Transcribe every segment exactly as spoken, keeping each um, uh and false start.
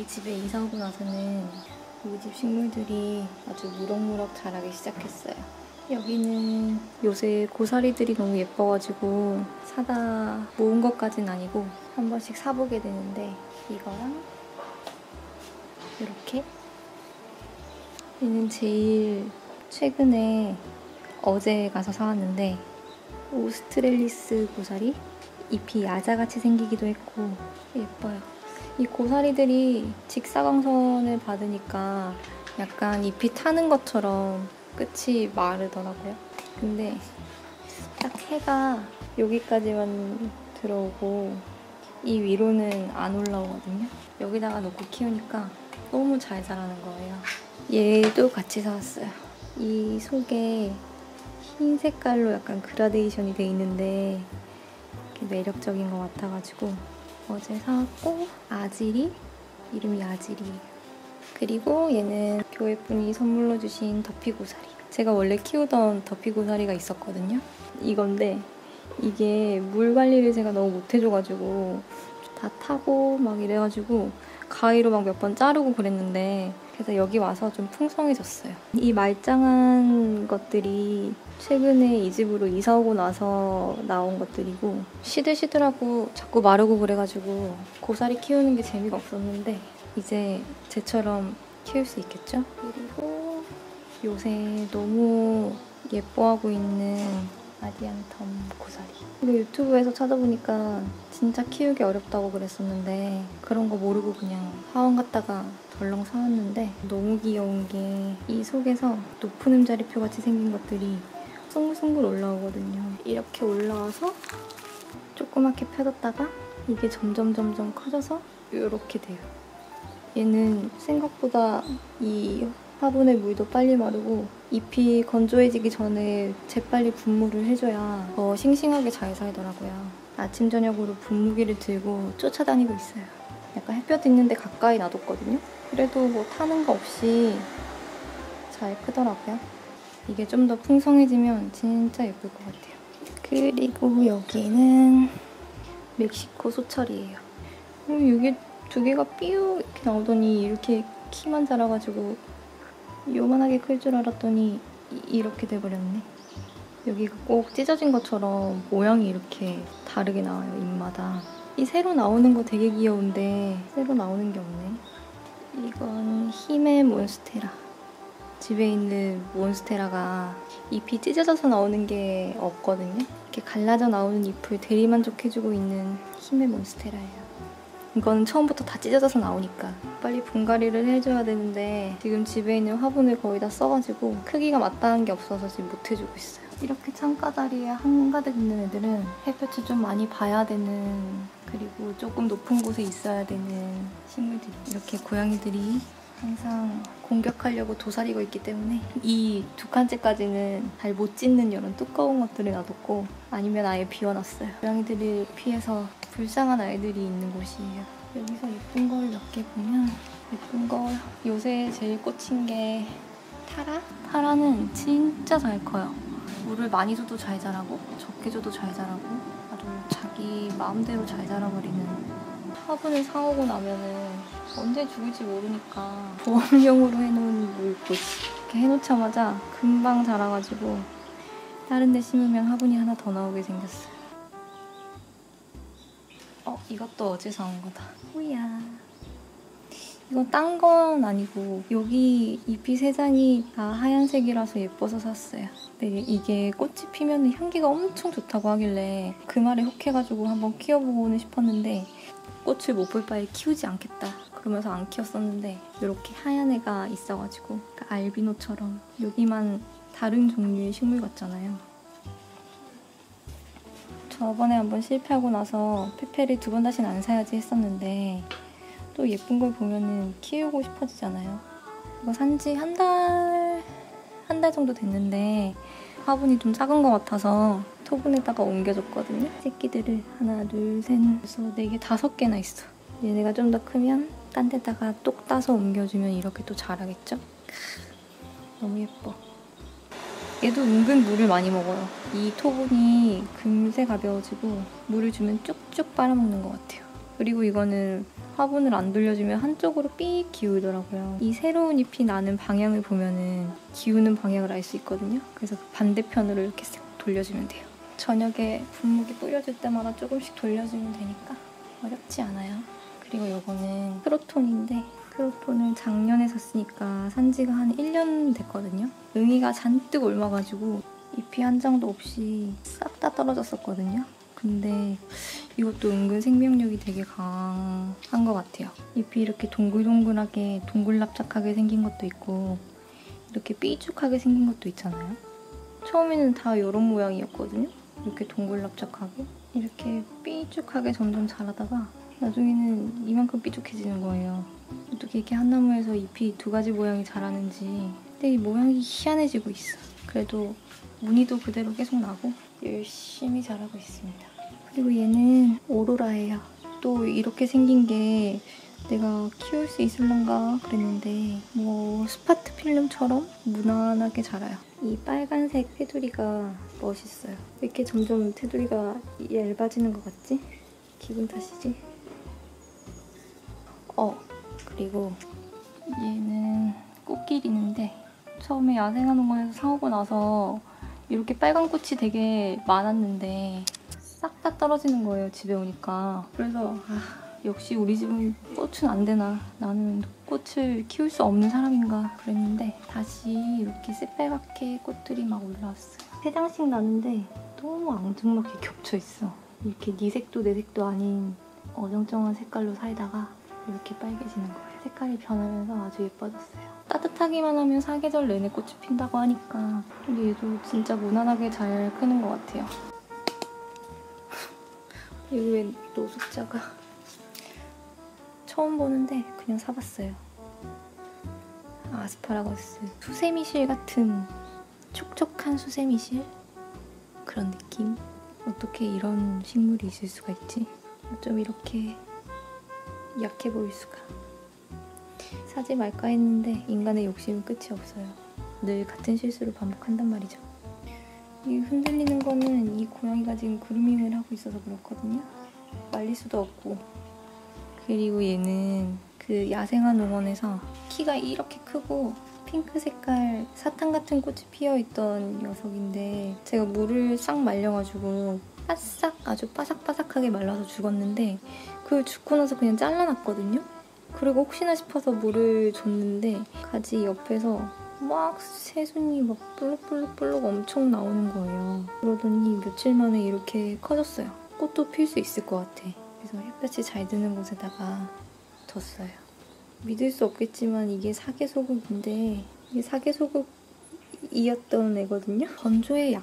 이 집에 이사 오고 나서는 이 집 식물들이 아주 무럭무럭 자라기 시작했어요. 여기는 요새 고사리들이 너무 예뻐가지고 사다 모은 것까진 아니고 한 번씩 사보게 되는데, 이거랑 이렇게, 얘는 제일 최근에 어제 가서 사왔는데 오스트렐리스 고사리? 잎이 야자같이 생기기도 했고 예뻐요. 이 고사리들이 직사광선을 받으니까 약간 잎이 타는 것처럼 끝이 마르더라고요. 근데 딱 해가 여기까지만 들어오고 이 위로는 안 올라오거든요. 여기다가 놓고 키우니까 너무 잘 자라는 거예요. 얘도 같이 사왔어요. 이 속에 흰 색깔로 약간 그라데이션이 돼 있는데 매력적인 것 같아가지고 어제 사왔고, 아지리? 이름이 아지리예요. 그리고 얘는 교회분이 선물로 주신 더피고사리. 제가 원래 키우던 더피고사리가 있었거든요. 이건데 이게 물 관리를 제가 너무 못해줘가지고 다 타고 막 이래가지고 가위로 막 몇 번 자르고 그랬는데, 그래서 여기 와서 좀 풍성해졌어요. 이 말짱한 것들이 최근에 이 집으로 이사 오고 나서 나온 것들이고, 시들시들하고 자꾸 마르고 그래가지고 고사리 키우는 게 재미가 없었는데 이제 쟤처럼 키울 수 있겠죠? 그리고 요새 너무 예뻐하고 있는 아디안텀 고사리. 이거 유튜브에서 찾아보니까 진짜 키우기 어렵다고 그랬었는데 그런 거 모르고 그냥 사원 갔다가 덜렁 사왔는데, 너무 귀여운 게 이 속에서 높은 음자리표 같이 생긴 것들이 숭글숭글 올라오거든요. 이렇게 올라와서 조그맣게 펴뒀다가 이게 점점 점점 커져서 이렇게 돼요. 얘는 생각보다 이 화분의 물도 빨리 마르고 잎이 건조해지기 전에 재빨리 분무를 해줘야 더 싱싱하게 잘 살더라고요. 아침 저녁으로 분무기를 들고 쫓아다니고 있어요. 약간 햇볕 있는데 가까이 놔뒀거든요. 그래도 뭐 타는 거 없이 잘 크더라고요. 이게 좀 더 풍성해지면 진짜 예쁠 것 같아요. 그리고 여기는 멕시코 소철이에요. 이게 두 개가 삐우 이렇게 나오더니 이렇게 키만 자라가지고 요만하게 클 줄 알았더니 이렇게 돼버렸네. 여기가 꼭 찢어진 것처럼 모양이 이렇게 다르게 나와요, 잎마다. 이 새로 나오는 거 되게 귀여운데 새로 나오는 게 없네. 이건 히메 몬스테라. 집에 있는 몬스테라가 잎이 찢어져서 나오는 게 없거든요. 이렇게 갈라져 나오는 잎을 대리만족해주고 있는 히메 몬스테라예요. 이거는 처음부터 다 찢어져서 나오니까 빨리 분갈이를 해줘야 되는데 지금 집에 있는 화분을 거의 다 써가지고 크기가 마땅한 게 없어서 지금 못 해주고 있어요. 이렇게 창가다리에 한가득 있는 애들은 햇볕을 좀 많이 봐야 되는, 그리고 조금 높은 곳에 있어야 되는 식물들이, 이렇게 고양이들이 항상 공격하려고 도사리고 있기 때문에 이 두 칸째까지는 잘 못 찢는 이런 두꺼운 것들을 놔뒀고, 아니면 아예 비워놨어요. 고양이들을 피해서 불쌍한 아이들이 있는 곳이에요. 여기서 예쁜 걸 몇 개 보면, 예쁜 거 요새 제일 꽂힌 게 타라? 타라는 진짜 잘 커요. 물을 많이 줘도 잘 자라고 적게 줘도 잘 자라고 아주 자기 마음대로 잘 자라버리는, 화분을 사오고 나면은 언제 죽을지 모르니까 보험용으로 해놓은 물꽃 이렇게 해놓자마자 금방 자라가지고 다른 데 심으면 화분이 하나 더 나오게 생겼어요. 어, 이것도 어제 사온 거다. 뭐야. 이건 딴 건 아니고 여기 잎이 세 장이 다 하얀색이라서 예뻐서 샀어요. 근데 이게 꽃이 피면 향기가 엄청 좋다고 하길래 그 말에 혹해가지고 한번 키워보고는 싶었는데 꽃을 못 볼 바에 키우지 않겠다 그러면서 안 키웠었는데, 이렇게 하얀 애가 있어가지고 그러니까 알비노처럼 여기만 다른 종류의 식물 같잖아요. 저번에 한번 실패하고 나서 페페를 두 번 다시는 안 사야지 했었는데 또 예쁜 걸 보면은 키우고 싶어지잖아요. 이거 산지 한 달, 한 달 정도 됐는데 화분이 좀 작은 것 같아서 토분에다가 옮겨줬거든요. 새끼들을 하나, 둘, 셋, 그래서 네 개, 다섯 개나 있어. 얘네가 좀 더 크면 딴 데다가 똑 따서 옮겨주면 이렇게 또 자라겠죠? 너무 예뻐. 얘도 은근 물을 많이 먹어요. 이 토분이 금세 가벼워지고 물을 주면 쭉쭉 빨아먹는 것 같아요. 그리고 이거는 화분을 안 돌려주면 한쪽으로 삐 기울더라고요. 이 새로운 잎이 나는 방향을 보면은 기우는 방향을 알 수 있거든요. 그래서 그 반대편으로 이렇게 싹 돌려주면 돼요. 저녁에 분무기 뿌려줄 때마다 조금씩 돌려주면 되니까 어렵지 않아요. 그리고 이거는 크로톤인데 크로톤을 작년에 샀으니까 산지가 한 일 년 됐거든요. 응이가 잔뜩 옮아가지고 잎이 한 장도 없이 싹 다 떨어졌었거든요. 근데 이것도 은근 생명력이 되게 강한 것 같아요. 잎이 이렇게 동글동글하게 동글납작하게 생긴 것도 있고 이렇게 삐죽하게 생긴 것도 있잖아요. 처음에는 다 이런 모양이었거든요. 이렇게 동글납작하게 이렇게 삐죽하게 점점 자라다가 나중에는 이만큼 삐죽해지는 거예요. 어떻게 이렇게 한 나무에서 잎이 두 가지 모양이 자라는지. 근데 이 모양이 희한해지고 있어. 그래도 무늬도 그대로 계속 나고 열심히 자라고 있습니다. 그리고 얘는 오로라예요. 또 이렇게 생긴 게 내가 키울 수 있을런가 그랬는데 뭐 스파트 필름처럼 무난하게 자라요. 이 빨간색 테두리가 멋있어요. 왜 이렇게 점점 테두리가 얇아지는 것 같지? 기분 탓이지? 어, 그리고 얘는 꽃길이는데 처음에 야생화농원에서 사오고 나서 이렇게 빨간 꽃이 되게 많았는데 싹 다 떨어지는 거예요, 집에 오니까. 그래서 아, 역시 우리 집은 꽃은 안 되나. 나는 꽃을 키울 수 없는 사람인가 그랬는데 다시 이렇게 새빨갛게 꽃들이 막 올라왔어요. 세 장씩 나는데 너무 앙증맞게 겹쳐있어. 이렇게 네 색도 내 색도 아닌 어정쩡한 색깔로 살다가 이렇게 빨개지는 거예요. 색깔이 변하면서 아주 예뻐졌어요. 따뜻하기만 하면 사계절 내내 꽃이 핀다고 하니까 얘도 진짜 무난하게 잘 크는 것 같아요. 여기 왜 노숙자가 처음 보는데 그냥 사봤어요. 아스파라거스. 수세미실 같은 촉촉한 수세미실? 그런 느낌? 어떻게 이런 식물이 있을 수가 있지? 좀 이렇게 약해 보일 수가. 사지 말까 했는데 인간의 욕심은 끝이 없어요. 늘 같은 실수를 반복한단 말이죠. 이 흔들리는 거는 이 고양이가 지금 그루밍을 하고 있어서 그렇거든요. 말릴 수도 없고. 그리고 얘는 그 야생화 농원에서 키가 이렇게 크고 핑크 색깔 사탕 같은 꽃이 피어있던 녀석인데 제가 물을 싹 말려가지고 바싹 아주 바삭바삭하게 말라서 죽었는데 그걸 죽고 나서 그냥 잘라놨거든요. 그리고 혹시나 싶어서 물을 줬는데 가지 옆에서 막 새순이 막 볼록볼록볼록 엄청 나오는 거예요. 그러더니 며칠 만에 이렇게 커졌어요. 꽃도 필 수 있을 것 같아. 그래서 햇볕이 잘 드는 곳에다가 뒀어요. 믿을 수 없겠지만 이게 사계소국인데 이게 사계소국이었던 애거든요. 건조에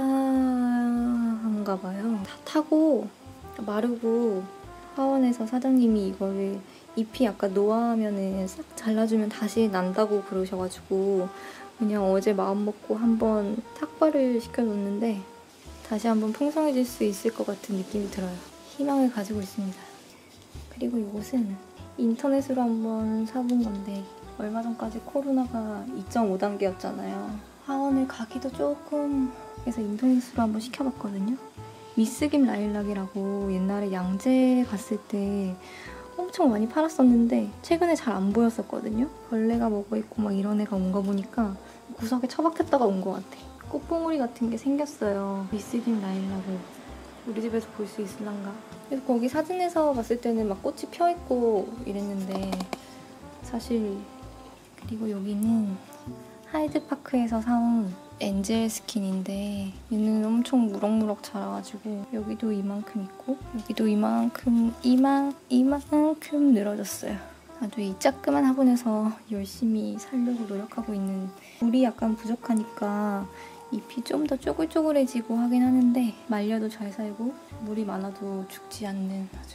약한가 봐요. 다 타고 마르고 화원에서 사장님이 이거를 잎이 약간 노화하면은 싹 잘라주면 다시 난다고 그러셔가지고 그냥 어제 마음먹고 한번 탁발을 시켜줬는데 다시 한번 풍성해질 수 있을 것 같은 느낌이 들어요. 희망을 가지고 있습니다. 그리고 이것은 인터넷으로 한번 사본 건데 얼마 전까지 코로나가 이 점 오 단계였잖아요. 화원을 가기도 조금 그래서 인터넷으로 한번 시켜봤거든요. 미스김 라일락이라고 옛날에 양재 갔을 때 엄청 많이 팔았었는데 최근에 잘 안 보였었거든요. 벌레가 먹어있고 막 이런 애가 온 거 보니까 구석에 처박혔다가 온 것 같아. 꽃봉오리 같은 게 생겼어요. 미스김 라일락을 우리 집에서 볼 수 있을란가. 그래서 거기 사진에서 봤을 때는 막 꽃이 펴있고 이랬는데 사실. 그리고 여기는 하이드파크에서 사온 엔젤 스킨인데 얘는 엄청 무럭무럭 자라가지고 여기도 이만큼 있고 여기도 이만큼 이만 이만큼 늘어졌어요. 아주 이 자그만 화분에서 열심히 살려고 노력하고 있는. 물이 약간 부족하니까 잎이 좀 더 쪼글쪼글해지고 하긴 하는데 말려도 잘 살고 물이 많아도 죽지 않는 아주.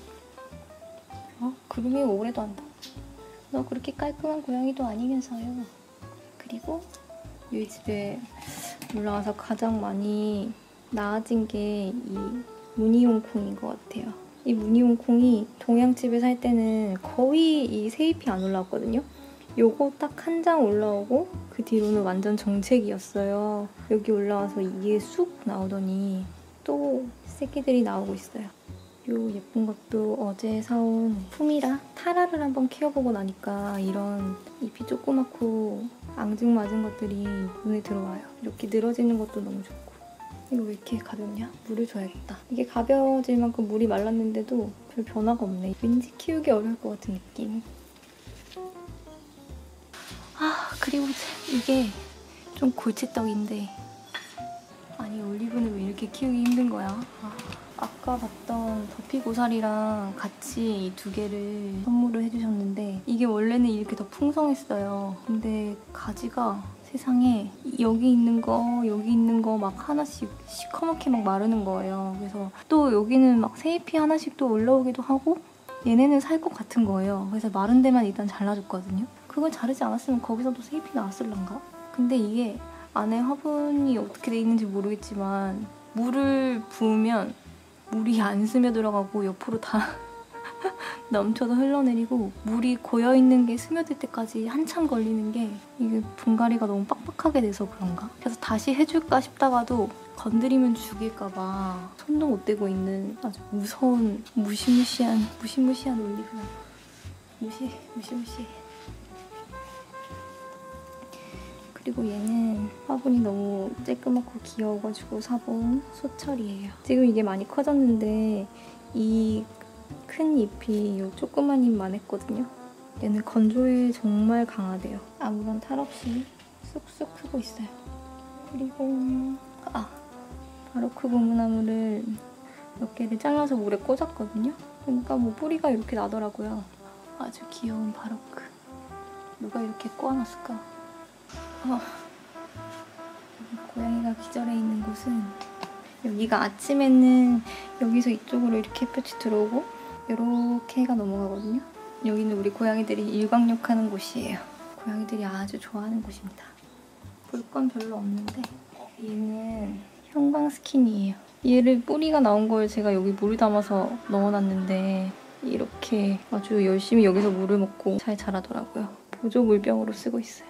어? 그루밍 오래도 한다. 너 그렇게 깔끔한 고양이도 아니면서요. 그리고 이 집에 올라와서 가장 많이 나아진 게 이 무늬홍콩인 것 같아요. 이 무늬홍콩이 동양집에 살 때는 거의 이 새잎이 안 올라왔거든요. 요거 딱 한 장 올라오고 그 뒤로는 완전 정책이었어요. 여기 올라와서 이게 쑥 나오더니 또 새끼들이 나오고 있어요. 요 예쁜 것도 어제 사온 푸미라 타라를 한번 키워보고 나니까 이런 잎이 조그맣고 앙증맞은 것들이 눈에 들어와요. 이렇게 늘어지는 것도 너무 좋고. 이거 왜 이렇게 가볍냐? 물을 줘야겠다. 이게 가벼워질 만큼 물이 말랐는데도 별 변화가 없네. 왠지 키우기 어려울 것 같은 느낌. 아, 그리고 이게 좀 골칫떡인데 아니 올리브는 왜 이렇게 키우기 힘든 거야? 아, 아까 봤던 더피고사리랑 같이 이 두 개를 선물을 해주셨는데 이게 원래는 이렇게 더 풍성했어요. 근데 가지가 세상에 여기 있는 거 여기 있는 거 막 하나씩 시커멓게 막 마르는 거예요. 그래서 또 여기는 막 새잎이 하나씩 또 올라오기도 하고 얘네는 살 것 같은 거예요. 그래서 마른 데만 일단 잘라줬거든요. 그걸 자르지 않았으면 거기서도 새잎이 나왔을란가? 근데 이게 안에 화분이 어떻게 돼 있는지 모르겠지만 물을 부으면 물이 안 스며들어가고 옆으로 다 넘쳐서 흘러내리고 물이 고여있는 게 스며들 때까지 한참 걸리는 게 이게 분갈이가 너무 빡빡하게 돼서 그런가? 그래서 다시 해줄까 싶다가도 건드리면 죽일까 봐 손도 못 대고 있는 아주 무서운 무시무시한 무시무시한 올리브. 무시 무시무시해. 그리고 얘는 화분이 너무 쬐끄맣고 귀여워가지고 사본 소철이에요. 지금 이게 많이 커졌는데 이 큰 잎이 이 조그만 잎만 했거든요. 얘는 건조에 정말 강하대요. 아무런 탈 없이 쑥쑥 크고 있어요. 그리고 아 바로크 고무나무를 몇 개를 잘라서 물에 꽂았거든요. 그러니까 뭐 뿌리가 이렇게 나더라고요. 아주 귀여운 바로크. 누가 이렇게 꼬아놨을까? 어, 고양이가 기절해 있는 곳은 여기가 아침에는 여기서 이쪽으로 이렇게 햇볕이 들어오고 이렇게 해가 넘어가거든요. 여기는 우리 고양이들이 일광욕하는 곳이에요. 고양이들이 아주 좋아하는 곳입니다. 볼 건 별로 없는데 얘는 형광 스킨이에요. 얘를 뿌리가 나온 걸 제가 여기 물 담아서 넣어놨는데 이렇게 아주 열심히 여기서 물을 먹고 잘 자라더라고요. 보조 물병으로 쓰고 있어요.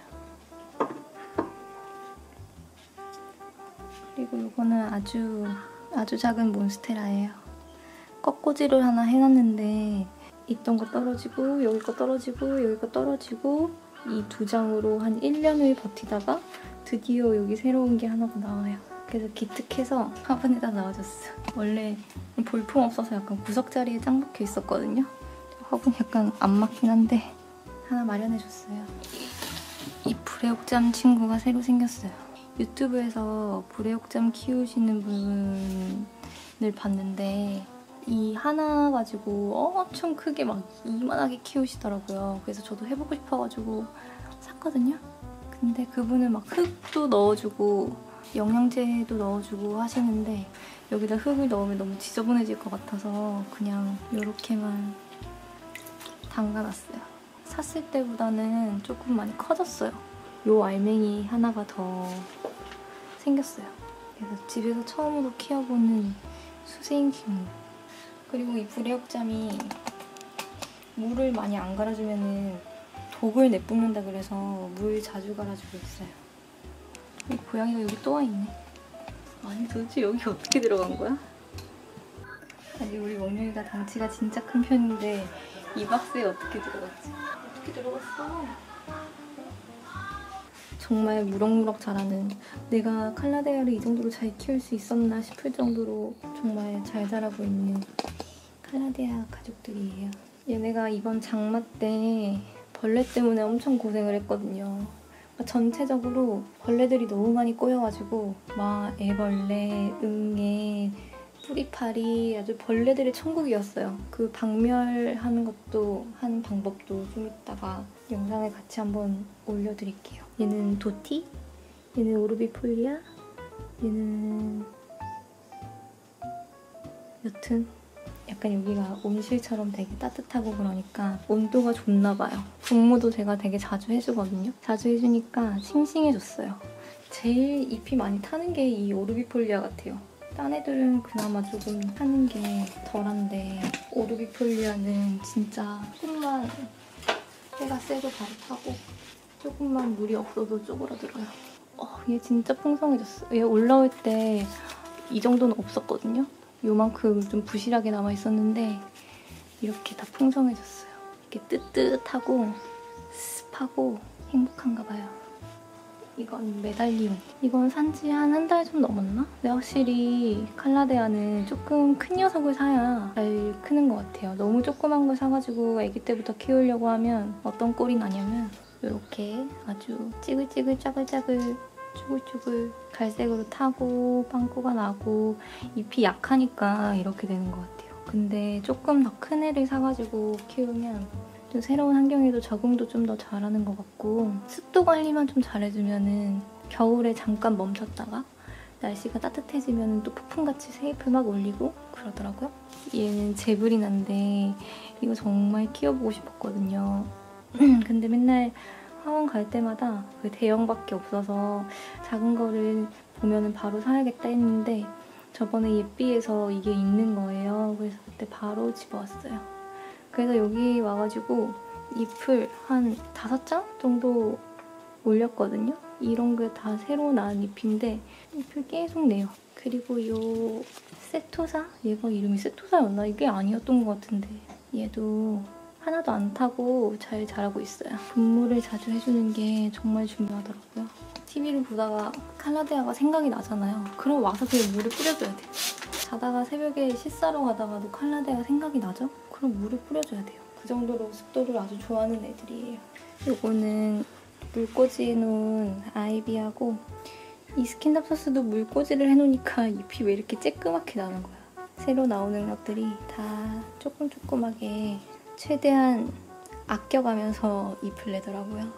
그리고 이거는 아주 아주 작은 몬스테라예요. 꺾꽂이를 하나 해놨는데 있던 거 떨어지고 여기 거 떨어지고 여기 거 떨어지고 이 두 장으로 한 일 년을 버티다가 드디어 여기 새로운 게 하나가 나와요. 그래서 기특해서 화분에다 넣어줬어. 원래 볼품 없어서 약간 구석 자리에 짱 박혀 있었거든요. 화분이 약간 안 맞긴 한데 하나 마련해줬어요. 이 불의옥잠 친구가 새로 생겼어요. 유튜브에서 불의옥잠 키우시는 분을 봤는데 이 하나 가지고 엄청 크게 막 이만하게 키우시더라고요. 그래서 저도 해보고 싶어가지고 샀거든요. 근데 그분은 막 흙도 넣어주고 영양제도 넣어주고 하시는데 여기다 흙을 넣으면 너무 지저분해질 것 같아서 그냥 이렇게만 담가놨어요. 샀을 때보다는 조금 많이 커졌어요. 요 알맹이 하나가 더 생겼어요. 그래서 집에서 처음으로 키워보는 수생식물. 그리고 이 불의옥잠이 물을 많이 안 갈아주면 독을 내뿜는다 그래서 물 자주 갈아주고 있어요. 이 고양이가 여기 또 와있네. 아니 도대체 여기 어떻게 들어간 거야? 아니 우리 먹룡이가 덩치가 진짜 큰 편인데 이 박스에 어떻게 들어갔지? 어떻게 들어갔어? 정말 무럭무럭 자라는, 내가 칼라데아를 이 정도로 잘 키울 수 있었나 싶을 정도로 정말 잘 자라고 있는 칼라데아 가족들이에요. 얘네가 이번 장마 때 벌레 때문에 엄청 고생을 했거든요. 전체적으로 벌레들이 너무 많이 꼬여가지고 막 애벌레, 응애, 뿌리파리 아주 벌레들의 천국이었어요. 그 박멸하는 것도 하는 방법도 좀 이따가 영상을 같이 한번 올려드릴게요. 얘는 도티, 얘는 오르비폴리아, 얘는 여튼 약간 여기가 온실처럼 되게 따뜻하고 그러니까 온도가 좋나봐요. 분무도 제가 되게 자주 해주거든요. 자주 해주니까 싱싱해졌어요. 제일 잎이 많이 타는 게 이 오르비폴리아 같아요. 딴 애들은 그나마 조금 타는 게 덜한데 오르비폴리아는 진짜 조금만 해가 세도 바로 타고 조금만 물이 없어도 쪼그라들어요. 어, 얘 진짜 풍성해졌어. 얘 올라올 때 이 정도는 없었거든요. 요만큼 좀 부실하게 남아있었는데 이렇게 다 풍성해졌어요. 이렇게 뜨뜻하고 습하고 행복한가 봐요. 이건 메달리움. 이건 산지 한 한 달 좀 넘었나? 근데 확실히 칼라데아는 조금 큰 녀석을 사야 잘 크는 것 같아요. 너무 조그만 걸 사가지고 아기 때부터 키우려고 하면 어떤 꼴이 나냐면 이렇게 아주 찌글찌글 짜글짜글 쭈글쭈글 갈색으로 타고 빵꾸가 나고 잎이 약하니까 이렇게 되는 것 같아요. 근데 조금 더 큰 애를 사가지고 키우면 좀 새로운 환경에도 적응도 좀 더 잘하는 것 같고 습도 관리만 좀 잘해주면은 겨울에 잠깐 멈췄다가 날씨가 따뜻해지면 또 폭풍같이 새잎을 막 올리고 그러더라고요. 얘는 제브리나인데 이거 정말 키워보고 싶었거든요. 근데 맨날 하원 갈 때마다 그 대형밖에 없어서 작은 거를 보면은 바로 사야겠다 했는데 저번에 예삐에서 이게 있는 거예요. 그래서 그때 바로 집어왔어요. 그래서 여기 와가지고 잎을 한 다섯 장 정도 올렸거든요. 이런 게 다 새로 나은 잎인데 잎을 계속 내요. 그리고 이 세토사? 얘가 이름이 세토사였나? 이게 아니었던 것 같은데 얘도 하나도 안 타고 잘 자라고 있어요. 분무를 자주 해주는 게 정말 중요하더라고요. 티비를 보다가 칼라데아가 생각이 나잖아요. 그럼 와서 그냥 물을 뿌려줘야 돼요. 자다가 새벽에 씻사러 가다가도 칼라데아가 생각이 나죠? 그럼 물을 뿌려줘야 돼요. 그 정도로 습도를 아주 좋아하는 애들이에요. 이거는 물꽂이 해놓은 아이비하고 이 스킨답서스도 물꽂이를 해놓으니까 잎이 왜 이렇게 쬐끄맣게 나는 거야. 새로 나오는 것들이 다 조금 조그맣게 최대한 아껴가면서 잎을 내더라고요.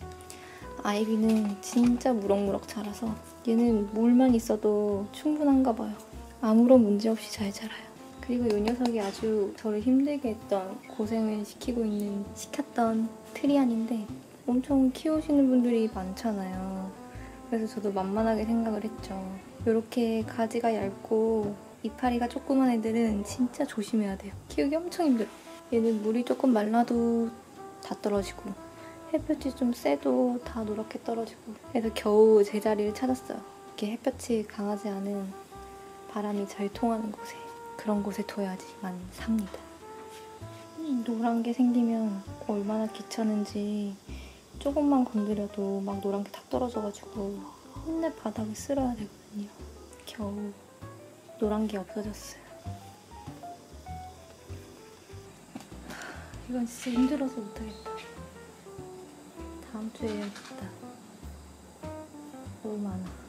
아이비는 진짜 무럭무럭 자라서 얘는 물만 있어도 충분한가 봐요. 아무런 문제 없이 잘 자라요. 그리고 이 녀석이 아주 저를 힘들게 했던, 고생을 시키고 있는, 시켰던 트리안인데 엄청 키우시는 분들이 많잖아요. 그래서 저도 만만하게 생각을 했죠. 이렇게 가지가 얇고 이파리가 조그만 애들은 진짜 조심해야 돼요. 키우기 엄청 힘들어. 얘는 물이 조금 말라도 다 떨어지고 햇볕이 좀 세도 다 노랗게 떨어지고 그래서 겨우 제자리를 찾았어요. 이렇게 햇볕이 강하지 않은 바람이 잘 통하는 곳에, 그런 곳에 둬야지만 삽니다. 이 노란 게 생기면 얼마나 귀찮은지 조금만 건드려도 막 노란 게 탁 떨어져가지고 맨날 바닥에 쓸어야 되거든요. 겨우 노란 게 없어졌어요. 이건 진짜 힘들어서 못하겠다. 다음 주에 해야겠다. 너무 많아.